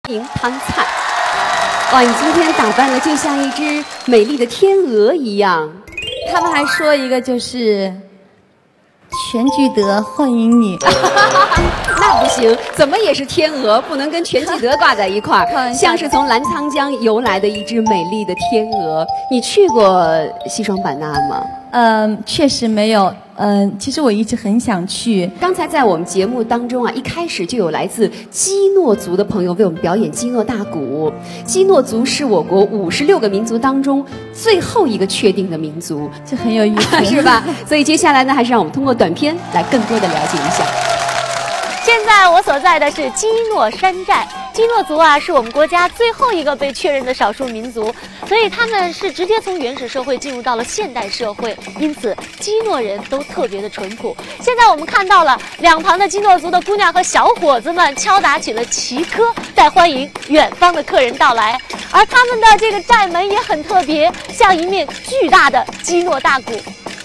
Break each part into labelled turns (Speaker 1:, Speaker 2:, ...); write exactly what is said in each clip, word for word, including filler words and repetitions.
Speaker 1: 迎汤灿。哇，你今天打扮的就像一只美丽的天鹅一样。
Speaker 2: 他们还说一个就是全聚德欢迎你。
Speaker 1: 那不行，怎么也是天鹅，不能跟全聚德挂在一块儿，像是从澜沧江游来的一只美丽的天鹅。你去过西双版纳吗？
Speaker 2: 嗯，确实没有。嗯，其实我一直很想去。
Speaker 1: 刚才在我们节目当中啊，一开始就有来自基诺族的朋友为我们表演基诺大鼓。基诺族是我国五十六个民族当中最后一个确定的民族，
Speaker 2: 这很有意思，
Speaker 1: 是吧？所以接下来呢，还是让我们通过短片来更多的了解一下。
Speaker 3: 现在我所在的是基诺山寨。基诺族啊，是我们国家最后一个被确认的少数民族，所以他们是直接从原始社会进入到了现代社会，因此基诺人都特别的淳朴。现在我们看到了两旁的基诺族的姑娘和小伙子们敲打起了旗歌，在欢迎远方的客人到来，而他们的这个寨门也很特别，像一面巨大的基诺大鼓。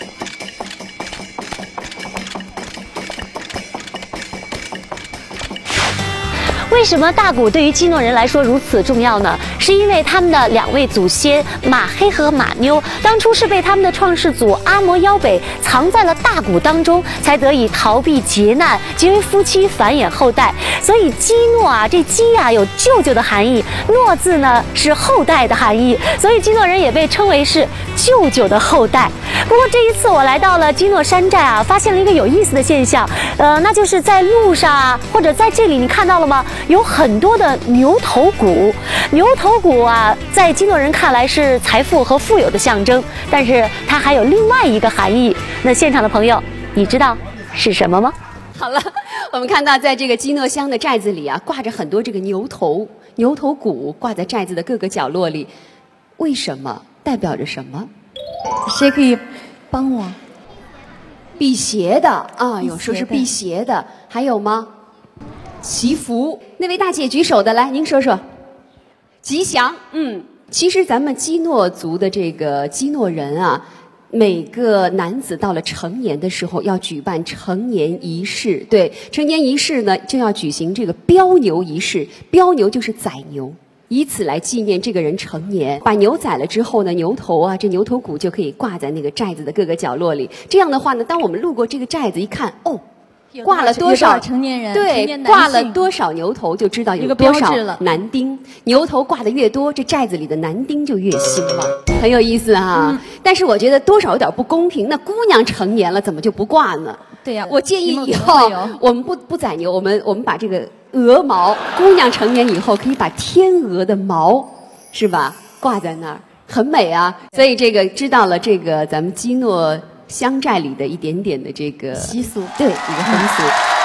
Speaker 3: 为什么大鼓对于基诺人来说如此重要呢？是因为他们的两位祖先马黑和马妞当初是被他们的创世祖阿摩腰北藏在了大鼓当中，才得以逃避劫难，结为夫妻，繁衍后代。所以基诺啊，这基啊有舅舅的含义，诺字呢是后代的含义，所以基诺人也被称为是舅舅的后代。不过这一次我来到了基诺山寨啊，发现了一个有意思的现象，呃，那就是在路上啊，或者在这里你看到了吗？有很多的牛头鼓。牛头鼓啊，在基诺人看来是财富和富有的象征，但是它还有另外一个含义。那现场的朋友，你知道是什么吗？
Speaker 1: 好了，我们看到在这个基诺乡的寨子里啊，挂着很多这个牛头牛头鼓，挂在寨子的各个角落里。为什么？代表着什么？
Speaker 2: 谁可以帮我？
Speaker 1: 辟邪的啊，有说是辟邪的，还有吗？祈福。那位大姐举手的，来，您说说。吉祥。嗯，其实咱们基诺族的这个基诺人啊，每个男子到了成年的时候要举办成年仪式。对，成年仪式呢就要举行这个标牛仪式，标牛就是宰牛，以此来纪念这个人成年。把牛宰了之后呢，牛头啊，这牛头鼓就可以挂在那个寨子的各个角落里。这样的话呢，当我们路过这个寨子一看，哦，挂了多少
Speaker 2: 成年人？
Speaker 1: 对，挂了多少牛头就知道有多少男丁。牛头挂的越多，这寨子里的男丁就越兴旺，很有意思哈。嗯、但是我觉得多少有点不公平，那姑娘成年了怎么就不挂呢？
Speaker 2: 对呀、啊，
Speaker 1: 我建议以后我们不不宰牛，我们我们把这个鹅毛，姑娘成年以后可以把天鹅的毛，是吧，挂在那儿，很美啊。所以这个知道了这个咱们基诺乡寨里的一点点的这个
Speaker 2: 习俗，
Speaker 1: 对，一个风俗。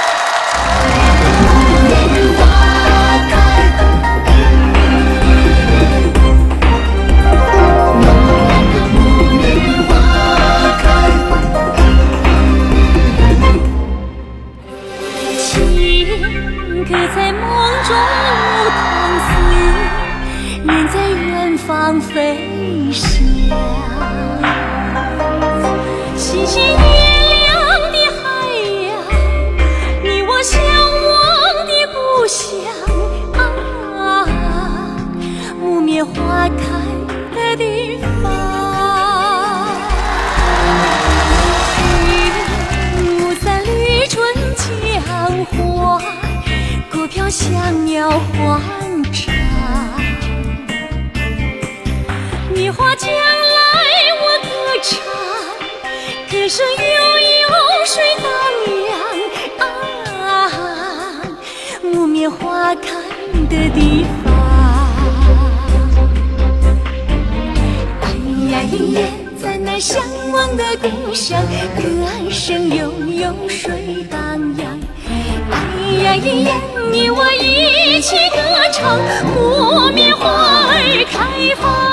Speaker 4: 情可在梦中淌丝，人在远方飞翔。星星月亮的海洋，你我相望的故乡啊，木棉花开的地方。五三绿春江花，股票小鸟欢唱。梨花江来我歌唱，歌声悠悠水荡漾啊，木棉花开的地方。哎呀咿呀，在那向往的故乡，歌声悠悠水荡漾。哎呀咿呀，你我一起歌唱，木棉花儿开放。